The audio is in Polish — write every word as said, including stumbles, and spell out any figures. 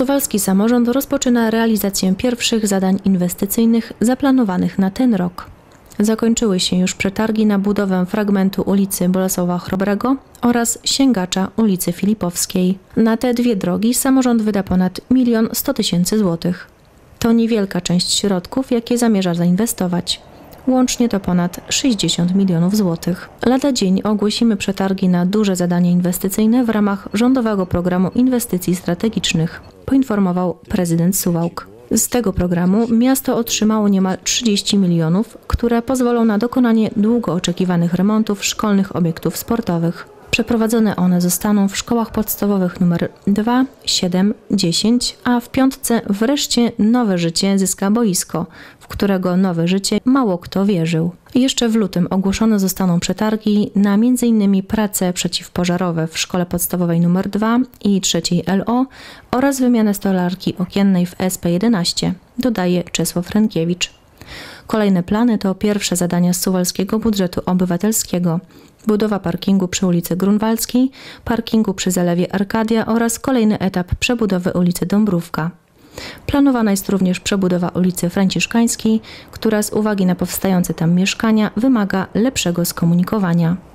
Suwalski samorząd rozpoczyna realizację pierwszych zadań inwestycyjnych zaplanowanych na ten rok. Zakończyły się już przetargi na budowę fragmentu ulicy Bolesława Chrobrego oraz sięgacza ulicy Filipowskiej. Na te dwie drogi samorząd wyda ponad milion sto tysięcy złotych. To niewielka część środków, jakie zamierza zainwestować. Łącznie to ponad sześćdziesiąt milionów złotych. Lada dzień ogłosimy przetargi na duże zadania inwestycyjne w ramach rządowego programu inwestycji strategicznych, poinformował prezydent Suwałk. Z tego programu miasto otrzymało niemal trzydzieści milionów, które pozwolą na dokonanie długo oczekiwanych remontów szkolnych obiektów sportowych. Przeprowadzone one zostaną w szkołach podstawowych nr dwa, siedem, dziesięć, a w piątce wreszcie Nowe Życie zyska boisko, w którego nowe życie mało kto wierzył. Jeszcze w lutym ogłoszone zostaną przetargi na między innymi prace przeciwpożarowe w szkole podstawowej nr dwa i trzeciej L O oraz wymianę stolarki okiennej w S P jedenaście, dodaje Czesław Rękiewicz. Kolejne plany to pierwsze zadania z suwalskiego budżetu obywatelskiego. Budowa parkingu przy ulicy Grunwaldzkiej, parkingu przy Zalewie Arkadia oraz kolejny etap przebudowy ulicy Dąbrówka. Planowana jest również przebudowa ulicy Franciszkańskiej, która z uwagi na powstające tam mieszkania wymaga lepszego skomunikowania.